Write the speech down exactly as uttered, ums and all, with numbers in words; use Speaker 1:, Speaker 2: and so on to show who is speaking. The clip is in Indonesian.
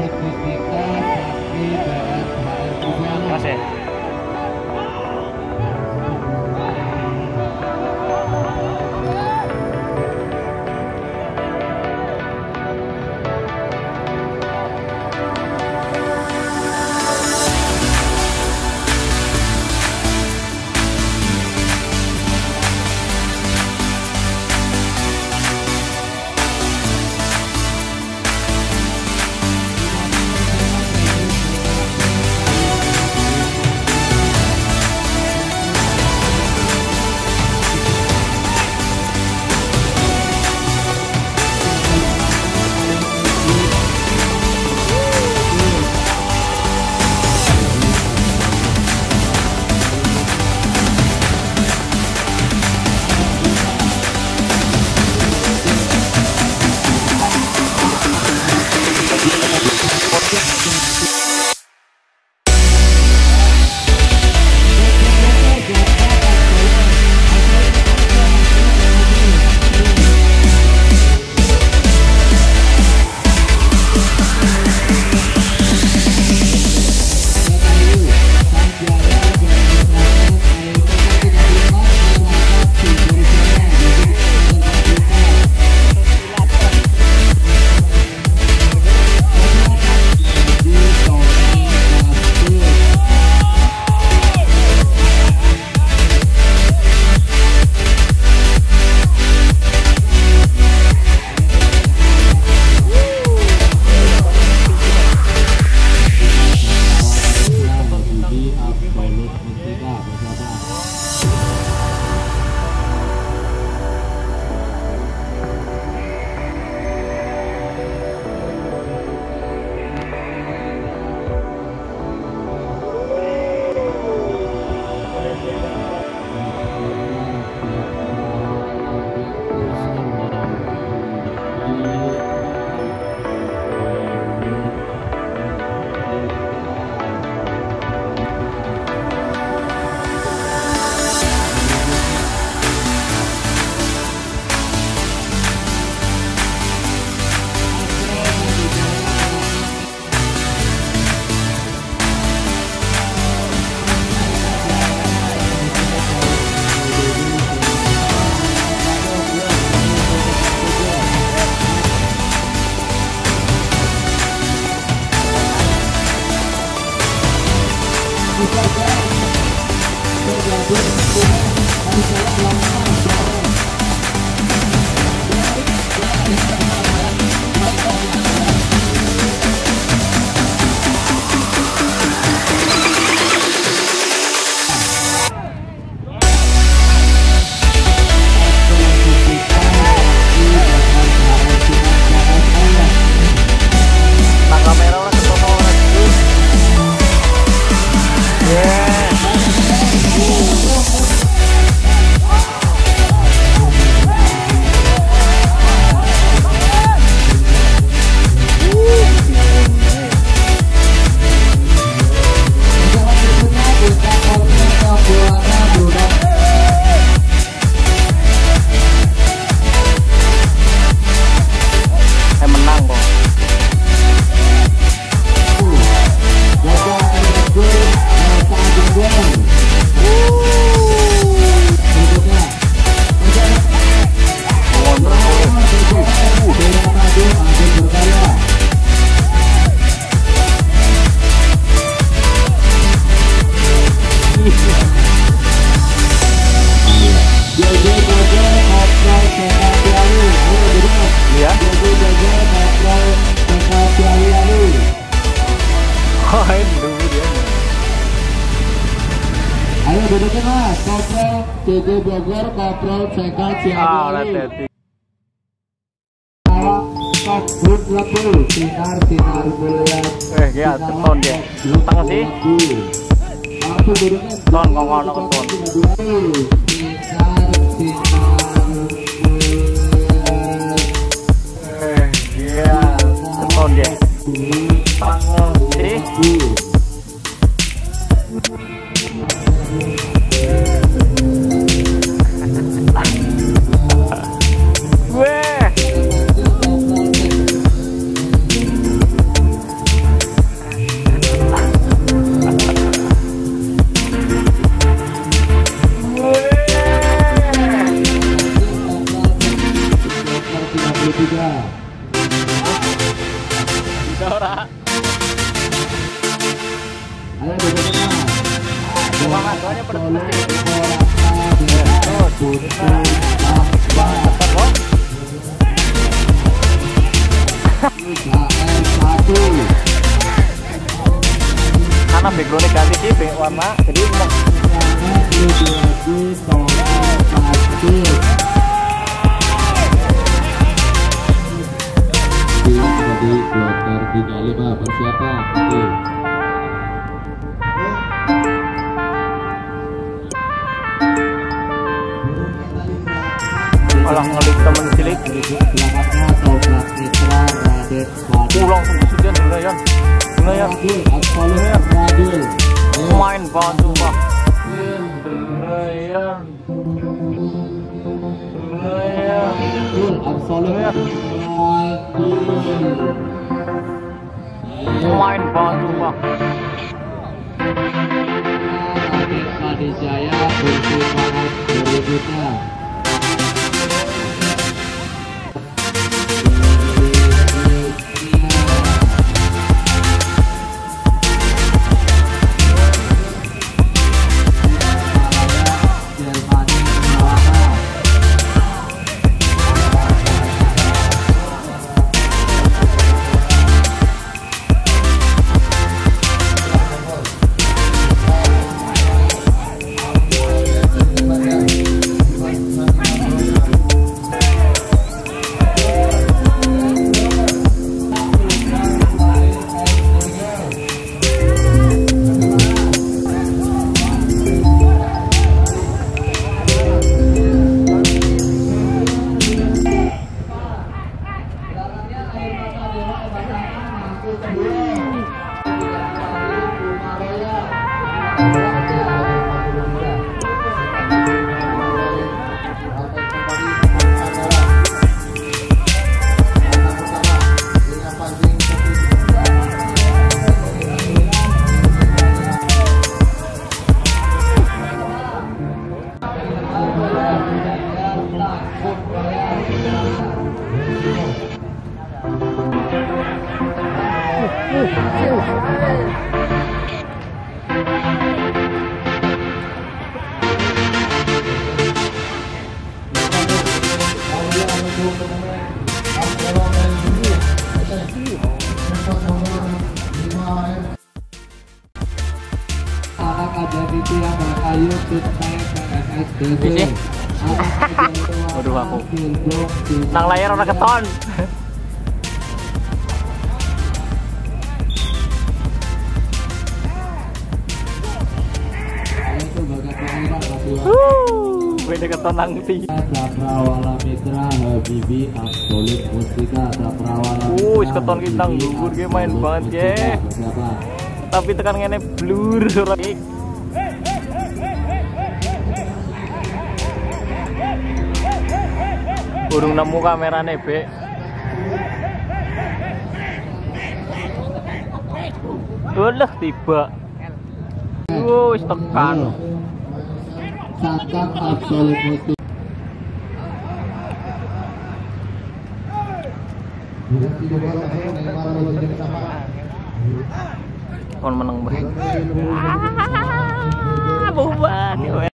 Speaker 1: Kasih.
Speaker 2: Ayo dudukin mas, Kopral C G Bogor, Kopral Cekal Cianjur. Kabut lebu, sinar sinar bulan.
Speaker 1: Eh, ya, ton dia. Tang sih. Ton ngomong ngomong ton.
Speaker 2: Sinar sinar bulan.
Speaker 1: Eh, ya, ton dia. Tang sih. Makanya pada
Speaker 2: Absolut
Speaker 1: pasti.
Speaker 2: Morata Butuh tambah K R satu
Speaker 1: Karena backgroundnya ganti sih, back warna. Jadi mau
Speaker 2: Jadi kloter tiga puluh lima persiapan. Oke.
Speaker 1: malah ngelik temen cilik.
Speaker 2: Belakangnya Toprak Mitra Raden Wadah.
Speaker 1: Pulang sudah bener ya. Bener ya.
Speaker 2: Absolut Radil.
Speaker 1: Main banget sumpah. Bener ya. Bener ya.
Speaker 2: Absolut Radil.
Speaker 1: Main banget sumpah.
Speaker 2: Raden Madijaya bersih banget berikutnya. Anak ada di tiang kayu Tuteng P S S D C.
Speaker 1: Waduh aku. Nang layar orang keton. Wuh, beda keton nang ti.
Speaker 2: Saprawala Mitra Habibi Absolut Mustika Saprawala.
Speaker 1: Uh, keton kita nggugur ge main banget ge. Tapi tekan ngene blur surat ik. Burung nemu kamerane, Bek. Ulah tiba. Wuh, wis tekan.
Speaker 2: Cakap Absolut Mustika.
Speaker 1: Kon menang banget. Ah, bubar.